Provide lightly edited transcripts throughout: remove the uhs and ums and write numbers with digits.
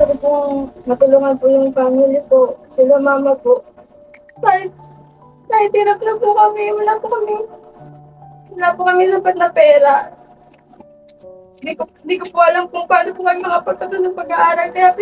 gusto ko pong matulungan po yung family ko, sila mama po. Kahit, kahit hirap na po kami, wala po kami sapat na pera. Hindi ko po alam kung paano po kami makapagtapos ng pag-aaral, kaya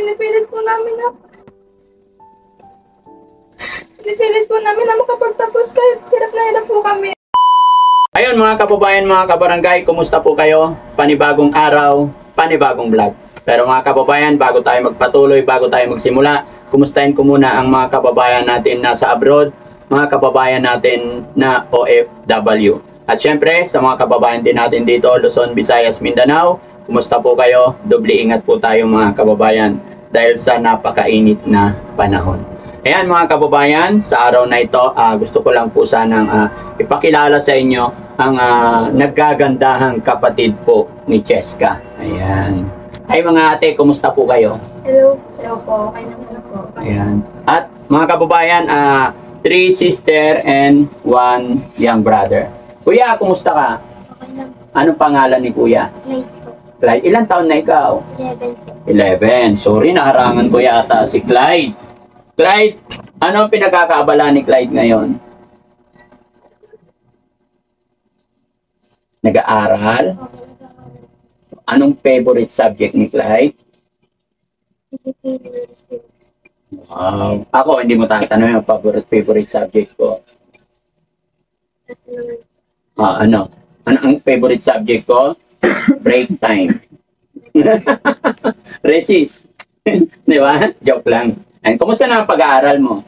pinipilit po namin na makapagtapos kahit hirap na hirap po kami. Ayun mga kababayan, mga kabarangay, kumusta po kayo? Panibagong araw, panibagong vlog. Pero mga kababayan, bago tayo magpatuloy, bago tayo magsimula, kumustahin ko muna ang mga kababayan natin nasa abroad, mga kababayan natin na OFW. At syempre, sa mga kababayan din natin dito, Luzon, Visayas, Mindanao, kumusta po kayo? Doble ingat po tayo mga kababayan dahil sa napakainit na panahon. Ayan mga kababayan, sa araw na ito, gusto ko lang po sanang ipakilala sa inyo ang naggagandahang kapatid po ni Cheska. Ayan. Ay mga ate, kumusta po kayo? Hello po, okay naman po. Ayan. At mga kababayan, 3 sister and 1 young brother. Kuya, kumusta ka? Okay lang. Anong pangalan ni Kuya? Clyde po. Clyde, ilang taon na ikaw? 11 po. 11. Sorry, naharangan ko yata si Clyde. Clyde, ano ang pinagkakaabala ni Clyde ngayon? Nag-aaral? Anong favorite subject ni Clyde? Wow. Ako, hindi mo tatanong yung favorite subject ko. Ano? Ano ang favorite subject ko? Break time. Resist. Di ba? Joke lang. And kumusta na ang pag-aaral mo?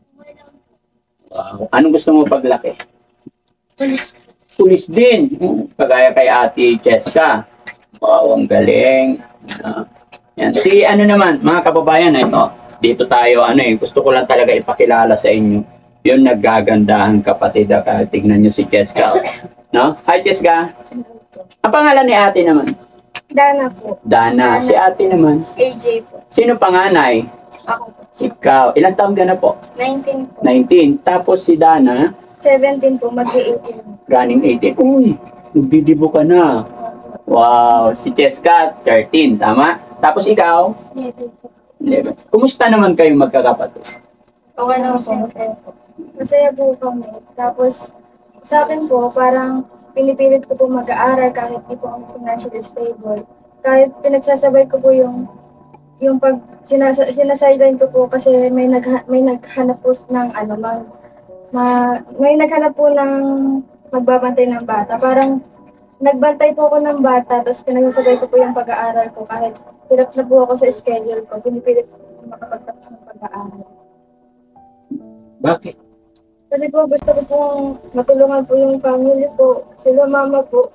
Wow. Anong gusto mo paglaki? Police. Pulis din. Kagaya kay Ate Cheska. Wow, ang galing. Yan. Si ano naman, mga kababayan, ito. Dito tayo, gusto ko lang talaga ipakilala sa inyo. Yung naggagandahang kapatid. Tignan nyo si Cheska. No? Hi, Cheska. Ang pangalan ni Ate naman? Dana po. Dana. Si Ate naman? AJ po. Sino panganay? Ako po. Ikaw. Ilang taon ka na po? 19 po. 19. Tapos si Dana? 17 po, mag-18. Running 18. Uy, nagdidibo ka na. Wow. Si Cheska, 13. Tama? Tapos ikaw? 11 po. 11. Kumusta naman kayo magkakapatid? Okay naman po, masaya po. Masaya po kami. Tapos, sa akin po, parang pinipilit ko po mag-aaral kahit di po ako financially stable. Kahit pinagsasabay ko po yung pag sinasideline ko po kasi may naghanap po ng may naghanap po ng magbabantay ng bata. Parang nagbantay po ako ng bata, tapos pinagsasabay ko po yung pag-aaral ko kahit hirap na po ako sa schedule ko. Pinipilit ko makapagtapos ng pag-aaral. Bakit? Kasi po gusto ko pong matulungan po yung family ko, sila mama po.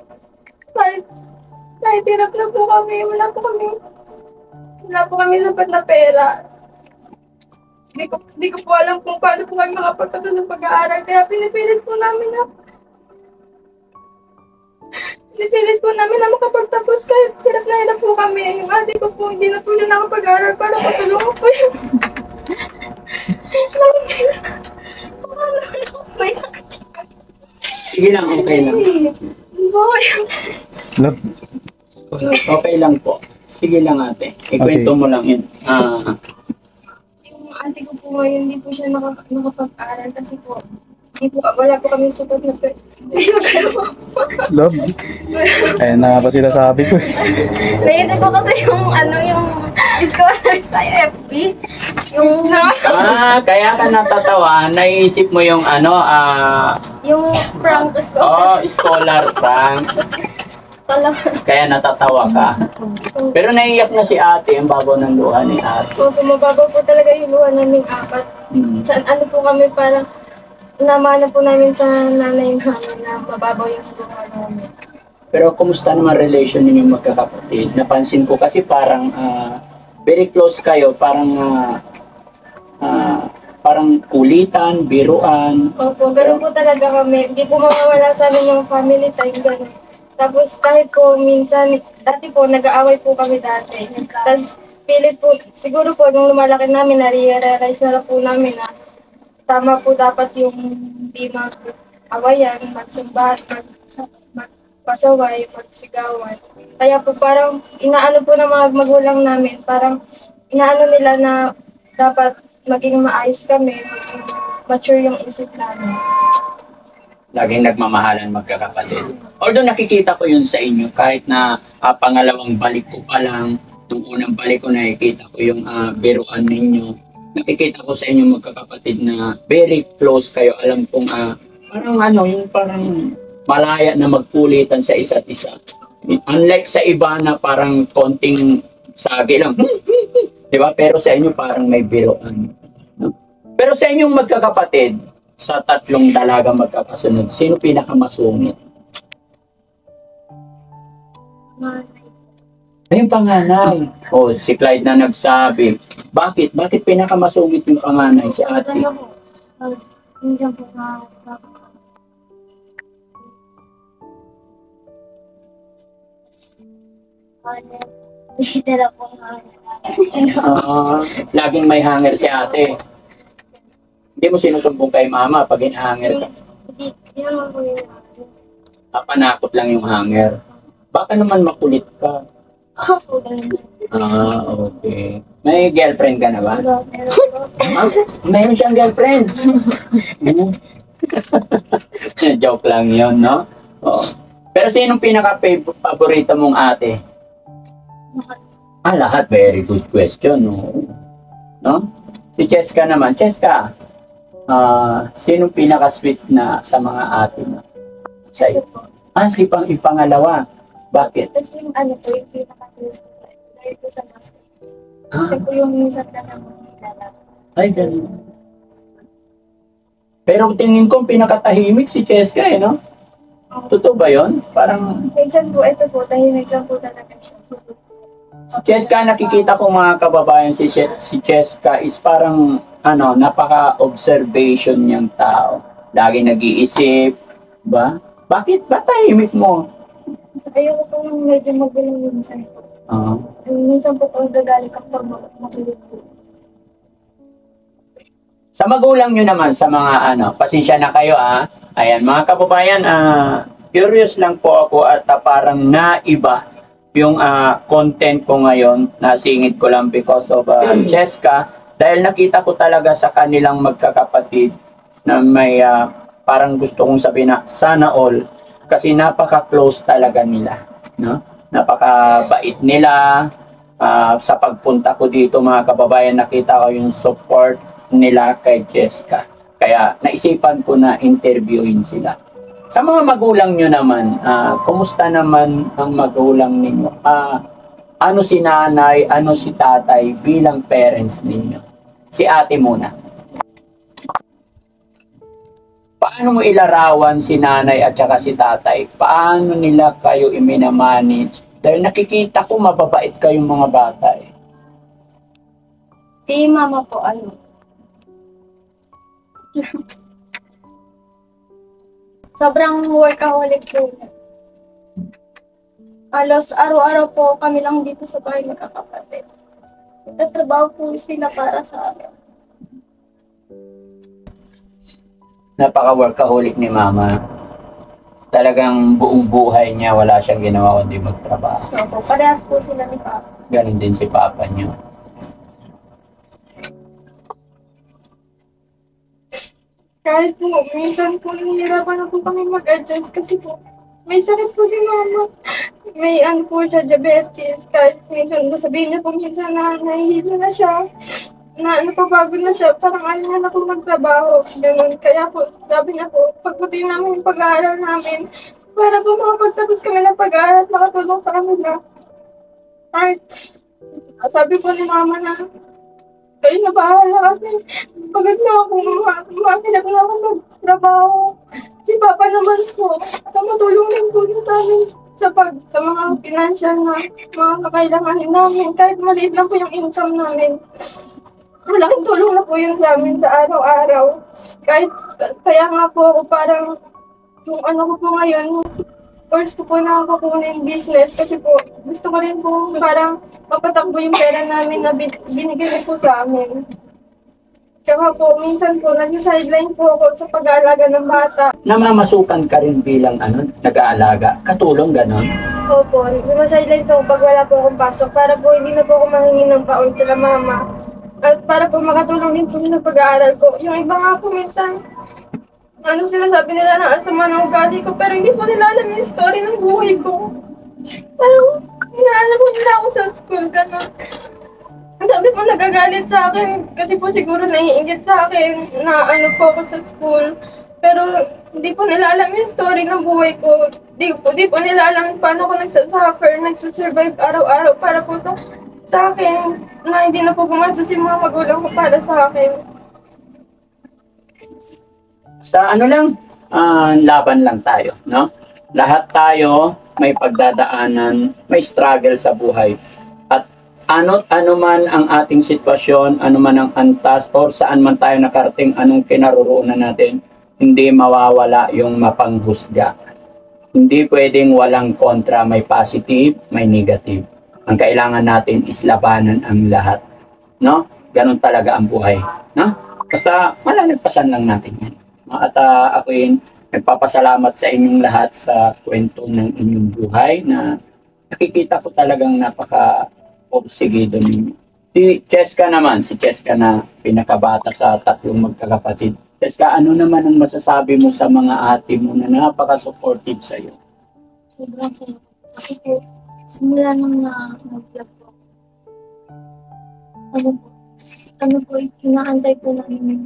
Kahit hirap na po kami, wala po kami sapat na pera. Hindi ko po alam kung paano po kami makapagtapos ng pag-aaral, kaya pinipilit po namin na makapagtapos kahit hirap na hirap po kami. Yung ate ko po, hindi na po siya nakapag-aaral para patulungan po yung may sakit. Sige lang, okay lang. Boy. Okay lang po. Sige lang ate. Ikwento mo lang yun. Yung ate ko po ngayon, hindi po siya nakapag-aral kasi po, wala po kami sapat na pera. Love. Ayan na nga ba sinasabi ko. Naisip ko kasi yung scholar sa FB. Kaya ka natatawa, naisip mo yung Yung prank scholar. scholar prank. Kaya natatawa ka. Pero naiyak na si ate, ang babaw ng luha ni ate. Opo, mababaw po talaga yung luha naming apat. Ano po kami parang namana po namin sa nanay namin na mababaw yung luha namin. Pero kumusta naman relation ninyo magkakapatid? Napansin ko kasi parang very close kayo, parang kulitan, biruan. Opo, ganun po talaga kami. Hindi po mawawala sa amin yung family time, ganun. Tapos kahit po minsan, dati po nag-aaway po kami dati. Tapos pilit po, siguro po nung lumalaki namin, na-realize na lang po namin na tama po dapat yung hindi mag-awayan, magsambat, magpasaway, magsigawan. Kaya po parang inaano po ng mga magulang namin, parang inaano nila na dapat maging maayos kami, maging mature yung isip namin. Laging nagmamahalan magkakapatid. Although nakikita ko yun sa inyo, kahit na pangalawang balik ko pa lang, nung unang balik ko nakikita ko yung biruan ninyo. Nakikita ko sa inyo magkakapatid na very close kayo. Alam kong parang yung parang malaya na magkulitan sa isa't isa. Unlike sa iba na parang konting sagi lang. Di ba? Pero sa inyo parang may biruan. No? Pero sa inyong magkakapatid, sa tatlong dalagang magkakasunod, sino pinakamasungit? Ay, yung panganay. Oh, si Clyde na nagsabi. Bakit? Bakit pinakamasungit yung panganay, si ate? Minsan po na dala po Laging may hanger si ate. Hindi mo sinusumbong kay mama pag hinahanger ka. Hindi naman po yun. Panakot lang yung hanger. Baka naman makulit ka. Opo, ganun. Okay. May girlfriend ka na ba? Mayroon siyang girlfriend. Joke lang yun, no? Oo. Pero sinong pinaka-paborito mong ate? Lahat. Very good question, no? Si Cheska naman. Cheska, sinong pinaka-sweet na sa mga ate mo? Sa'yo? Si pangalawa. Bakit? Tapos yung yung pinaka-close ko. Dahil po sa mask. Siya po yung minsan kasama nila. Ay, ganun. Pero tingin ko pinakatahimik si Cheska, no? Totoo ba yun? Parang... Minsan po, ito po, tahimik lang po talaga siya. Si Cheska, nakikita ko mga kababayan, si Cheska is parang, napaka-observation niyang tao. Lagi nag-iisip, ba? Bakit? Ba't tahimik mo? Ayoko po medyo magulo minsan po. Minsan po kung gagaling ako magulo po. Sa magulang nyo naman, sa mga pasensya na kayo Ayan, mga kababayan, curious lang po ako at parang naiba yung content ko ngayon. Nasingit ko lang because of Cheska. Dahil nakita ko talaga sa kanilang magkakapatid na may parang gusto kong sabihin na sana all. Kasi napaka-close talaga nila. No? Napaka-bait nila. Sa pagpunta ko dito mga kababayan, nakita ko yung support nila kay Cheska. Kaya naisipan ko na interviewin sila. Sa mga magulang nyo naman, kumusta naman ang magulang ninyo? Ano si nanay, ano si tatay bilang parents ninyo? Si ate muna. Paano mo ilarawan si nanay at saka si tatay? Paano nila kayo i-manage? Dahil nakikita ko mababait kayong mga bata Si mama po, sobrang workaholic po. Alos araw-araw po kami lang dito sa bahay magkakapatid. Nagtatrabaho po sila para sa amin. Napaka-workaholic ni mama. Talagang buong buhay niya wala siyang ginawa kundi magtrabaho. So po, parehas po sila ni Papa. Ganon din si papa niyo. Kahit po, minsan po nahihirapan na po kami mag-adjust kasi po, may sakit po si mama. May po siya, diabetes. Kahit minsan sabihin niya po minsan na nahihilo na siya. Na napapagod na siya, parang ayaw niya na po magtrabaho. Ganun. Kaya po, sabi niya po, pagputin namin yung pag-aaral namin para po makapagtapos kami ng pag-aaral at makatulong sa kanila. Kahit, sabi po ni mama na, kayo na bahala kasi pagod na ako, makinap na ako magtrabaho. Si Papa naman po, tumutulong din po niya sa amin sa mga financial na mga kakailanganin namin. Kahit maliit lang po yung income namin. Malaking tulong na po yun sa amin sa araw-araw. Kahit kaya nga po ako parang yung ko po ngayon, course ko po na ako kunin business kasi po gusto ko rin po parang mapatakbo yung pera namin na binigay po sa amin. Tsaka po, minsan po, nag-sideline po ako sa pag-aalaga ng bata. Namamasukan ka rin bilang nag-aalaga? Katulong, ganon? Opo, sumasideline po ako pag wala po akong pasok para po hindi na po ako manghingi ng paon kila mama. At para po makatulong din po sa pag-aaral ko. Yung iba nga po minsan, sinasabi nila na ang sama ng ugali ko, pero hindi po nila alam yung story ng buhay ko. Parang, hinaalam po nila ako sa school, gano'n. Ang dami po nagagalit sa akin, kasi po siguro naiingit sa akin na po ako sa school. Pero hindi po nila alam yung story ng buhay ko. Di po nila alam paano ko nagsasuffer, nagsusurvive araw-araw para po sa akin, na hindi na po gumastos yung mga magulang ko para sa akin. Sa ano lang, laban lang tayo, no? Lahat tayo may pagdadaanan, may struggle sa buhay. At ano man ang ating sitwasyon, ano man ang antas, or saan man tayo nakarating, anong kinaroroonan natin, hindi mawawala yung mapanghusga. Hindi pwedeng walang kontra, may positive, may negative. Ang kailangan natin is labanan ang lahat, no? Ganun talaga ang buhay, no? Basta malalagpasan lang natin yan. At ako'y nagpapasalamat sa inyong lahat sa kwento ng inyong buhay na nakikita ko talagang napaka-porsigido ninyo. Si Cheska na pinakabata sa tatlong magkakapatid. Cheska, ano naman ang masasabi mo sa mga ate mo na napaka-supportive sa iyo? Sobrang saya. Kasi po, simula nung nag-vlog po, inaantay po namin yung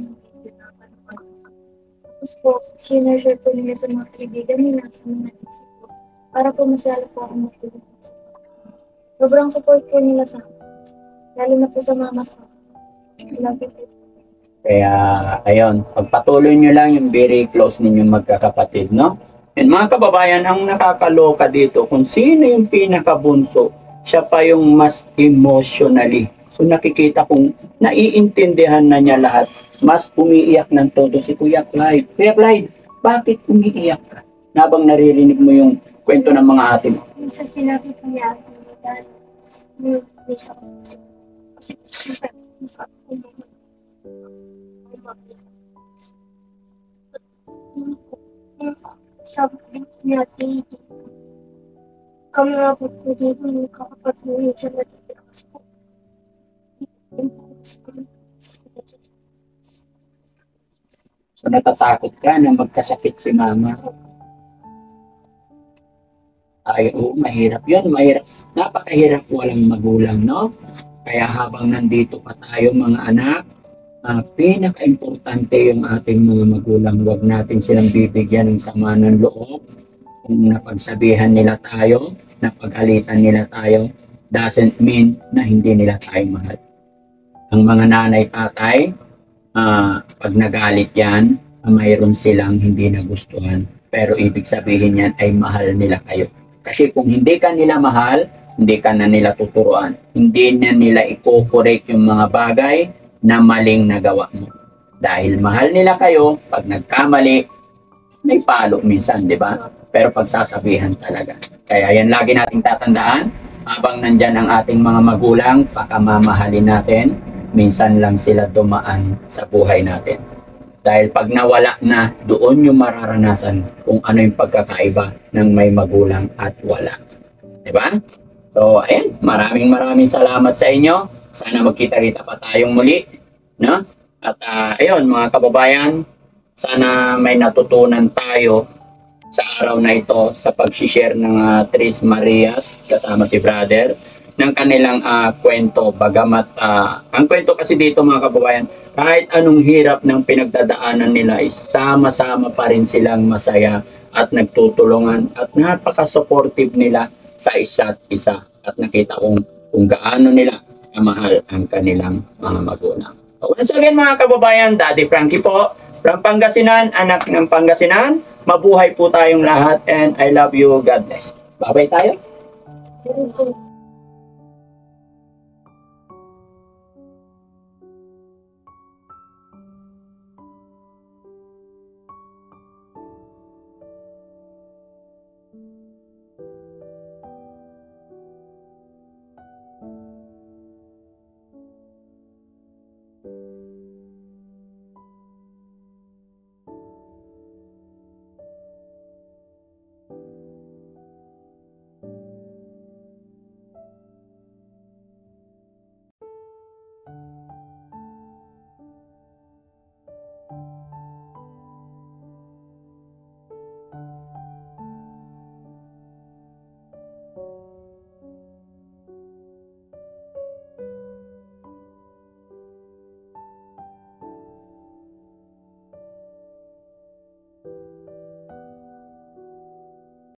tapos po, sinashare po nila sa mga kaibigan nila, sa mga isip po, para po masala po ako matulog. Sobrang support po nila sa akin, lalo na po sa mama ko. Love you po. Kaya, ayun, pagpatuloy nyo lang yung very close ninyong magkakapatid, no? And mga kababayan, ang nakakaloka dito, kung sino yung pinakabunso, siya pa yung mas emotionally. So nakikita kong naiintindihan na niya lahat. Mas umiiyak ng todo si Kuya Clyde. Kuya Clyde, bakit umiiyak ka? Nabang naririnig mo yung kwento ng mga ate mo. Sa sinabi ko niya, dahil may sa kasi sa sabi niya, kami nga po po dito, nakakapatuloy sa matitiras po. So natatakot ka na magkasakit si mama. Ay, oo, mahirap yun. Mahirap. Napakahirap walang magulang, no? Kaya habang nandito pa tayo mga anak, pinaka-importante yung ating mga magulang. Huwag natin silang bibigyan ng sama ng loob. Kung napagsabihan nila tayo, napagalitan nila tayo, doesn't mean na hindi nila tayo mahal. Ang mga nanay, tatay, pag nagalit yan, mayroon silang hindi nagustuhan. Pero ibig sabihin yan ay mahal nila kayo. Kasi kung hindi ka nila mahal, hindi ka na nila tuturuan. Hindi na nila i-correct yung mga bagay na maling nagawa mo. Dahil mahal nila kayo, pag nagkamali, may palo minsan, di ba? Pero pagsasabihan talaga. Kaya yan lagi nating tatandaan, habang nandyan ang ating mga magulang, pakamamahalin natin, minsan lang sila dumaan sa buhay natin. Dahil pag nawala na, doon yung mararanasan kung ano yung pagkakaiba ng may magulang at wala. Diba? So, ayun, maraming salamat sa inyo. Sana magkita-kita pa tayong muli. No? At ayun, mga kababayan, sana may natutunan tayo sa araw na ito sa pag-share ng Tris Marias kasama si brother ng kanilang kwento. Bagamat ang kwento kasi dito mga kababayan, kahit anong hirap ng pinagdadaanan nila, sama-sama pa rin silang masaya at nagtutulungan at napaka-supportive nila sa isa't isa. At nakita kung gaano nila kamahal ang kanilang mga magulang. So, once again mga kababayan, Daddy Frankie po, from Pangasinan, anak ng Pangasinan. Mabuhay po tayong lahat and I love you. God bless. Bye-bye tayo. Thank you.